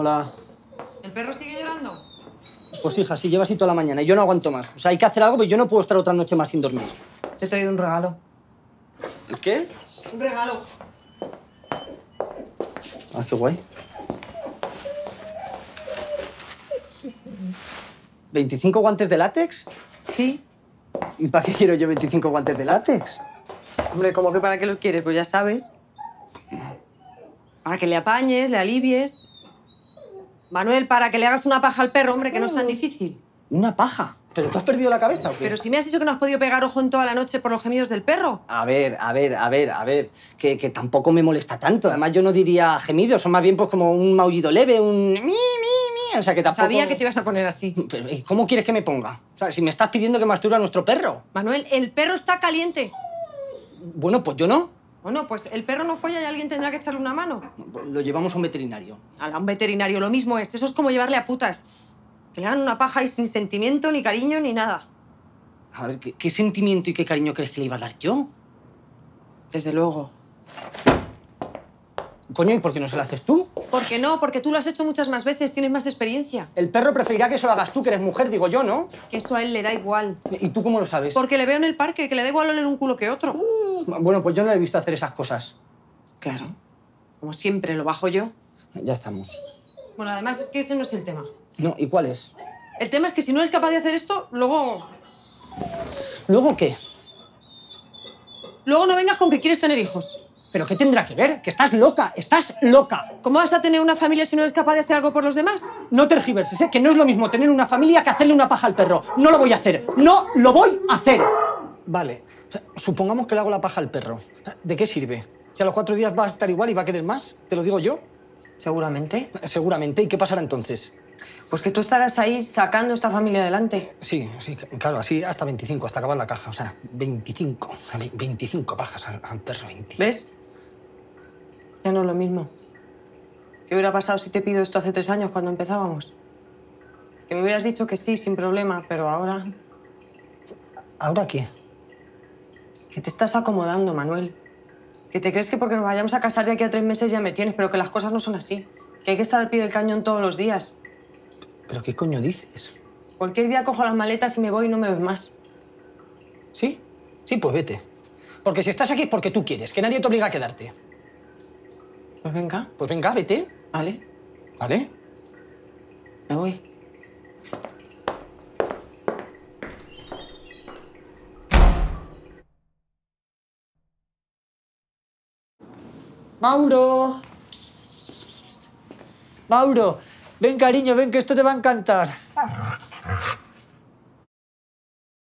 Hola. ¿El perro sigue llorando? Pues hija, si lleva así toda la mañana y yo no aguanto más. O sea, hay que hacer algo, pero yo no puedo estar otra noche más sin dormir. Te he traído un regalo. ¿El qué? Un regalo. Ah, qué guay. ¿25 guantes de látex? Sí. ¿Y para qué quiero yo 25 guantes de látex? Hombre, ¿cómo que para qué los quieres? Pues ya sabes. Para que le apañes, le alivies. Manuel, para que le hagas una paja al perro, hombre, que no es tan difícil. ¿Una paja? ¿Pero tú has perdido la cabeza o qué? Pero si me has dicho que no has podido pegar ojo en toda la noche por los gemidos del perro. A ver. Que tampoco me molesta tanto. Además, yo no diría gemidos, son más bien pues como un maullido leve, un mi. O sea, que tampoco... Sabía que te ibas a poner así. Pero, ¿y cómo quieres que me ponga? O sea, si me estás pidiendo que masturbe a nuestro perro. Manuel, el perro está caliente. Bueno, pues yo no. Bueno, pues el perro no folla y alguien tendrá que echarle una mano. Lo llevamos a un veterinario. A un veterinario lo mismo es. Eso es como llevarle a putas. Que le hagan una paja y sin sentimiento, ni cariño, ni nada. A ver, ¿qué sentimiento y qué cariño crees que le iba a dar yo? Desde luego. Coño, ¿y por qué no se lo haces tú? ¿Por qué no? Porque tú lo has hecho muchas más veces, tienes más experiencia. El perro preferirá que eso lo hagas tú, que eres mujer, digo yo, ¿no? Que eso a él le da igual. ¿Y tú cómo lo sabes? Porque le veo en el parque, que le da igual oler un culo que otro. Bueno, pues yo no le he visto hacer esas cosas. Claro. Como siempre, lo bajo yo. Ya estamos. Bueno, además es que ese no es el tema. No, ¿y cuál es? El tema es que si no eres capaz de hacer esto, luego... ¿Luego qué? Luego no vengas con que quieres tener hijos. ¿Pero qué tendrá que ver? Que estás loca, estás loca. ¿Cómo vas a tener una familia si no eres capaz de hacer algo por los demás? No tergiverses, ¿eh? Que no es lo mismo tener una familia que hacerle una paja al perro. No lo voy a hacer. ¡No lo voy a hacer! Vale, o sea, supongamos que le hago la paja al perro. ¿De qué sirve? Si a los 4 días va a estar igual y va a querer más, ¿te lo digo yo? Seguramente. Seguramente. ¿Y qué pasará entonces? Pues que tú estarás ahí sacando esta familia adelante. Sí, claro, así hasta 25, hasta acabar la caja. O sea, 25. 25 pajas al perro, 25. ¿Ves? Ya no es lo mismo. ¿Qué hubiera pasado si te pido esto hace 3 años cuando empezábamos? Que me hubieras dicho que sí, sin problema, pero ahora... ¿Ahora qué? Que te estás acomodando, Manuel. Que te crees que porque nos vayamos a casar de aquí a 3 meses ya me tienes, pero que las cosas no son así. Que hay que estar al pie del cañón todos los días. ¿Pero qué coño dices? Cualquier día cojo las maletas y me voy y no me ves más. ¿Sí? Sí, pues vete. Porque si estás aquí es porque tú quieres, que nadie te obliga a quedarte. Pues venga. Pues venga, vete. Vale. ¿Vale? Me voy. ¡Mauro! Mauro, ven, cariño, ven, que esto te va a encantar.